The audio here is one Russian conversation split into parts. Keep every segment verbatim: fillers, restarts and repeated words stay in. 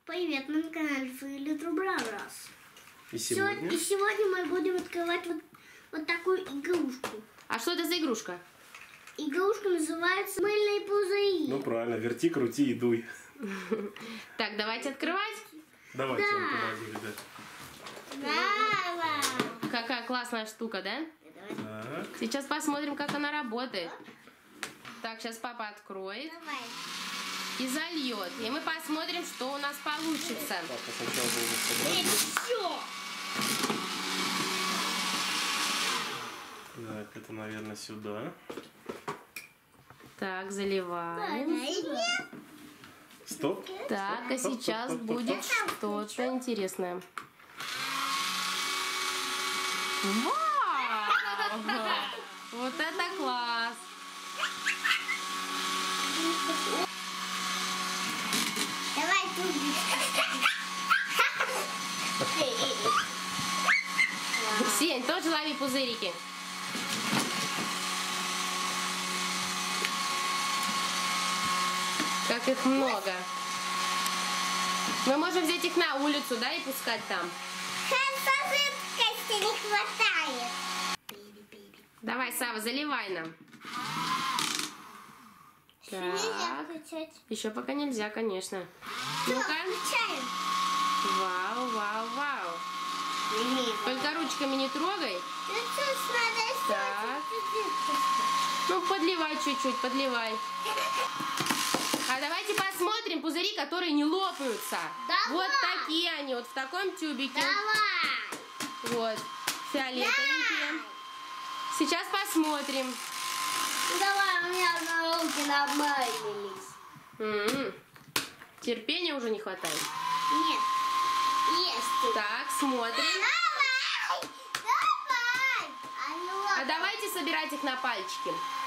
Привет, на канале Филитр Бразерс. И сегодня? И сегодня мы будем открывать вот, вот такую игрушку. А что это за игрушка? Игрушка называется мыльные пузыри. Ну правильно, верти, крути и дуй. Так, давайте открывать. Давайте, Да. я вам помогу, ребят. Да. Какая классная штука, да? Так. Сейчас посмотрим, как она работает. Так, сейчас папа откроет Давай. и зальет. И мы посмотрим, что у нас получится. Папа сначала должен собрать. Все. Так, это, наверное, сюда. Так, заливаем. Стоп. Так, а сейчас будет что-то интересное. Вау! Вот это класс! Давай тут. Сень, тоже лови пузырики. Как их много. Мы можем взять их на улицу, да, и пускать там. Жидкости не хватает. Давай, Сава, заливай нам. Нельзя Так. включать. Еще пока нельзя, конечно. Всё, Ну-ка. включаем. Вау, вау, вау. Только ручками не трогай. Ну что ж, надо Так. жидкость. Ну, подливай чуть-чуть, подливай. А давайте посмотрим пузыри, которые не лопаются. Давай. Вот такие они, вот в таком тюбике. Давай. Вот, фиолетовенькие. Сейчас посмотрим. Давай, у меня на руки намылились. М-м. Терпения уже не хватает. Нет, есть. Так, смотрим. Давай, давай. Они А лопаются. давайте собирать их на пальчики.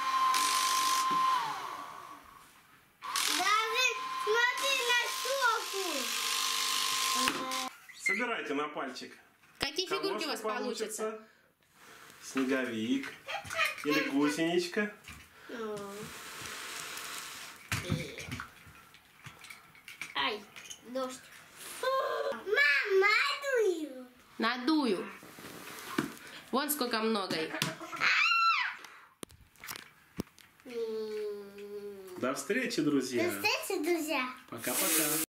Даже смотри на щеку. Собирайте на пальчик. Какие Кого фигурки у что вас получатся? Снеговик или гусеничка. Ай, дождь. Мама, надую. Надую. Вон сколько много их. До встречи, друзья. До встречи, друзья. Пока-пока.